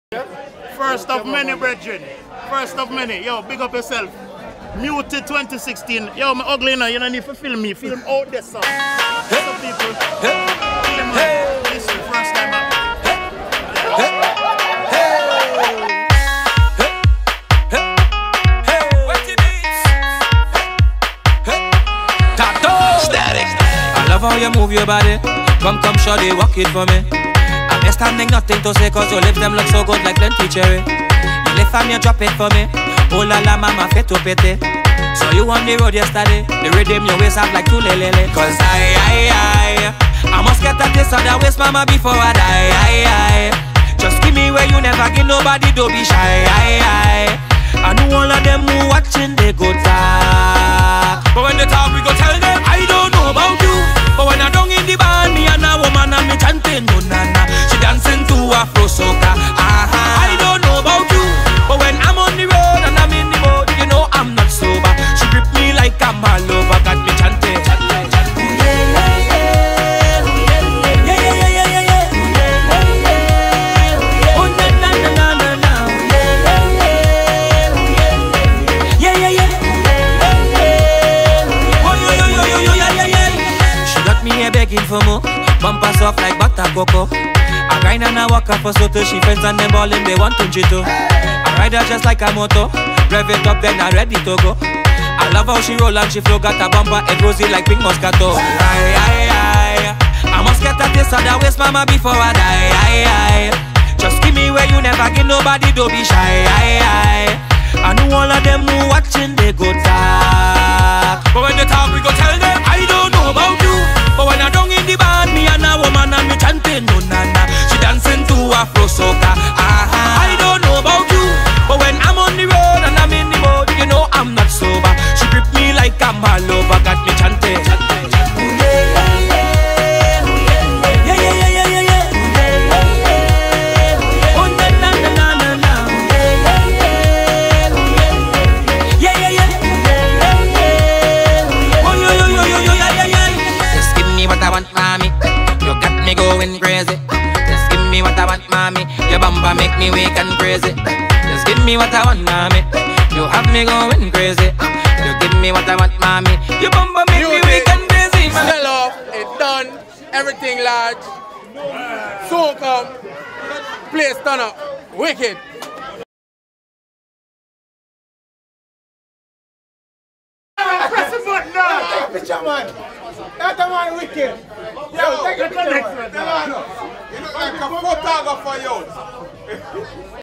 First of many, brethren. First of many. Yo, big up yourself. Muted 2016. Yo, my ugly now, you don't need to film me. Film out this song. Some people. Film man. This is the first time out. I love how you move your body. Come, shawty, walk it for me. I'm just standing, nothing to say, cause your lips them look so good like plenty cherry. You lift and you drop it for me. Oh la la, mama, fit to pity. So you on the road yesterday. The rhythm your waist up like two lele. Cause I must get a taste of that waist, mama, before I die. Just give me where you never give nobody, don't be shy. I know all of them who watching, they go talk. But when they talk, we go tell them, I don't know about you. But when I don't in the band, me and a woman and me chanting, no nana. She dancing to Afro soca. I don't know about you. But when I'm on the road and I'm in the mood, you know I'm not sober. She grip me like I'm all over, got me chanting. Begging for more, bumper soft like butter cocoa. I grind and I walk up for soto. She friends and them ballin', they want to jito. I ride her just like a moto, rev it up then I ready to go. I love how she roll and she flow, got a bumper head rosy like pink moscato. I must get a taste of that waist, mama, before I die. Just give me where you never give nobody, don't be shy. I know all of them who watching, they go talk. But when they talk, we go tell them, I don't know about you. But when I don't in the band, me and a woman and me chanting, no nana. She dancing to Afro soca. I don't know about you. But when I'm on the road and I'm in the mood, you know I'm not sober. She grip me like I'm all over, got me chanting. Going crazy. Just give me what I want, mommy. Your bumper make me weak and crazy. Just give me what I want, mommy. You have me going crazy. You give me what I want, mommy. Your bumper make me weak and crazy. Sell off, it's done, everything large. So come, place turn up, wicked. Press the button now. Take a picture, man. That man wicked. Yo, take a picture, man. You look like a photographer, yo.